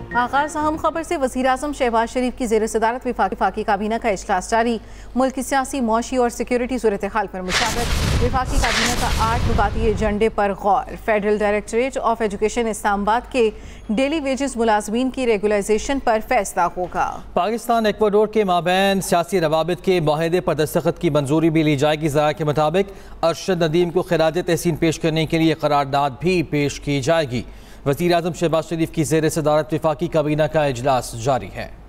आगाज अहम खबर से वज़ीर-ए-आज़म शहबाज शरीफ की ज़ेर सदारत विफाकी काबीना का इजलास जारी। मुल्क की सियासी, मौशी और सिक्योरिटी सूरत हाल पर मुशावरत। विफाकी काबीना का 8 नुकाती एजेंडे पर गौर। Federal directorate of education Islamabad के डेली वेजेस मुलाजमीन की रेगुलाइजेशन पर फैसला होगा। पाकिस्तान एक्वाडोर के माबैन सियासी रवाबित के माहिदे पर दस्तखत की मंजूरी भी ली जाएगी। ज़रा के मुताबिक अरशद नदीम को खिराज तहसीन पेश करने के लिए करारदाद भी पेश की जाएगी। वज़ीर-ए-आज़म शहबाज शरीफ की ज़ेर सदारत विफाकी काबीना का इजलास जारी है।